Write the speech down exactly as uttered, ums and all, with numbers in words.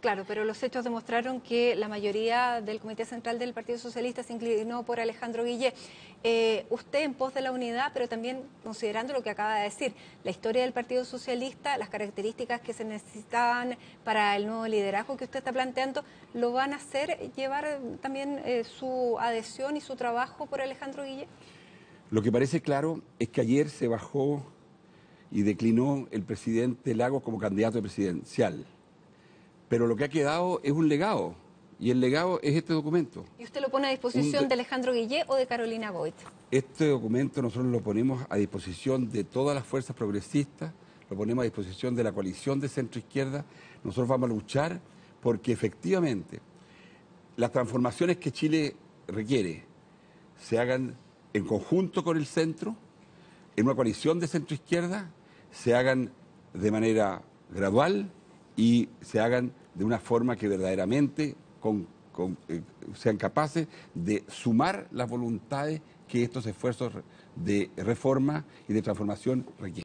Claro, pero los hechos demostraron que la mayoría del Comité Central del Partido Socialista se inclinó por Alejandro Guillé. Eh, usted en pos de la unidad, pero también considerando lo que acaba de decir, la historia del Partido Socialista, las características que se necesitaban para el nuevo liderazgo que usted está planteando, ¿lo van a hacer llevar también eh, su adhesión y su trabajo por Alejandro Guillé? Lo que parece claro es que ayer se bajó y declinó el presidente Lagos como candidato presidencial. Pero lo que ha quedado es un legado, y el legado es este documento. ¿Y usted lo pone a disposición de... de Alejandro Guillé o de Carolina Goit? Este documento nosotros lo ponemos a disposición de todas las fuerzas progresistas, lo ponemos a disposición de la coalición de centro-izquierda. Nosotros vamos a luchar porque efectivamente las transformaciones que Chile requiere se hagan en conjunto con el centro, en una coalición de centro-izquierda, se hagan de manera gradual y se hagan de una forma que verdaderamente con, con, eh, sean capaces de sumar las voluntades que estos esfuerzos de reforma y de transformación requieren.